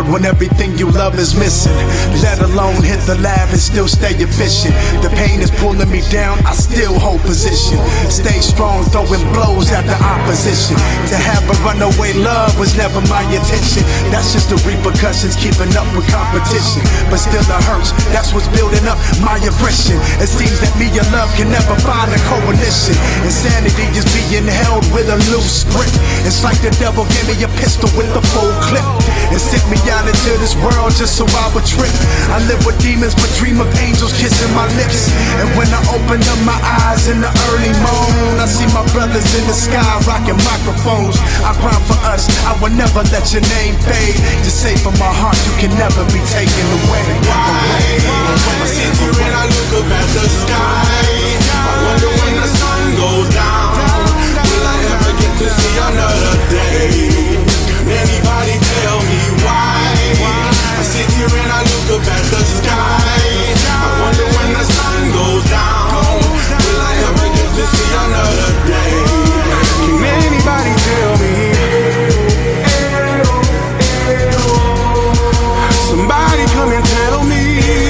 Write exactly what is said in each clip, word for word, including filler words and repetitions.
when everything you love is missing. Let alone hit the lab and still stay efficient. The pain is pulling me down, I still hold position. Stay strong, throwing blows at the opposition. To have a runaway love was never my intention. That's just the repercussions, keeping up with competition. But still it hurts, that's what's building up my oppression. It seems that me and love can never find a coalition. Insanity is being held with a loose grip. It's like the devil gave me a pistol with a full clip and sent me out into this world just so I would trip. I live with demons but dream of angels kissing my lips. And when I open up my eyes in the early morn, I see my brothers in the sky rocking microphones. I grind for us, I will never let your name fade. Just say from my heart you can never be taken away. Why? I sit here and I look up at the sky. I wonder when the sun goes down, will I ever get to see another day? Anybody tell me why? I sit here and I look up at the sky. I wonder when the sun goes down, will I ever get to see another day? Can anybody tell me? Somebody come and tell me.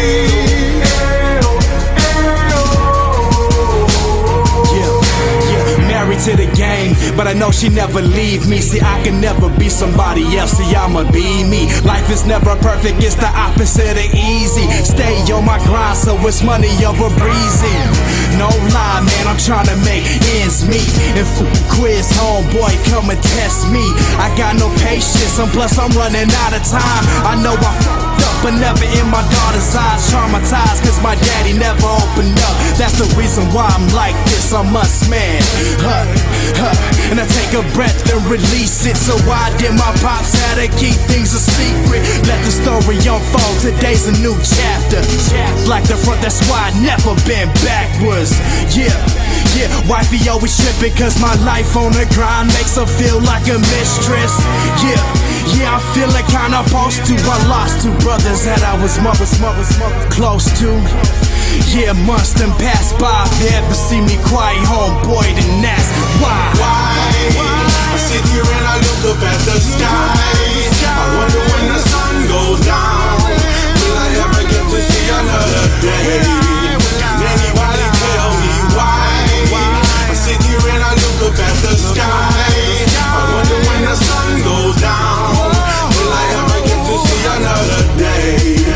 To the game, but I know she never leave me. See, I can never be somebody else, see, I'ma be me. Life is never perfect, it's the opposite of easy. Stay on my grind, so it's money over breezy. No lie, man, I'm trying to make ends meet. If quiz homeboy come and test me, I got no patience, and plus I'm running out of time. I know I fucked up, but never in my daughter's eyes. Traumatized, cause my daddy never opened up. That's the reason why I'm like this, I'm us, man. Huh. Huh. And I take a breath and release it. So why did my pops had to keep things a secret? Let the story unfold, today's a new chapter. Like the front, that's why I never been backwards. Yeah, yeah, wifey always tripping cause my life on the grind makes her feel like a mistress. Yeah, yeah, I'm feeling kinda opposed to. I lost two brothers that I was mother's mother's mother close to. Yeah, months done passed by. If you ever see me quiet, homeboy, then ask why. Why? I sit here and I look up at the sky. I wonder when the sun goes down, will I ever get to see another day? Anybody tell me why? I sit here and I look up at the sky. I wonder when the sun goes down, will I ever get to see another day?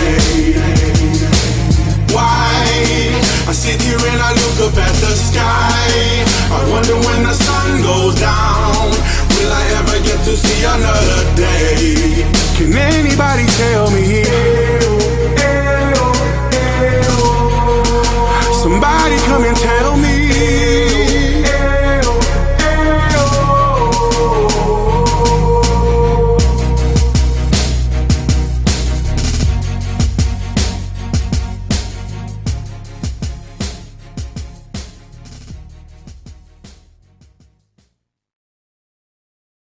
Why? I sit here and I look up at the sky. I wonder when the sun goes down, will I ever get to see another day? Can anybody tell me?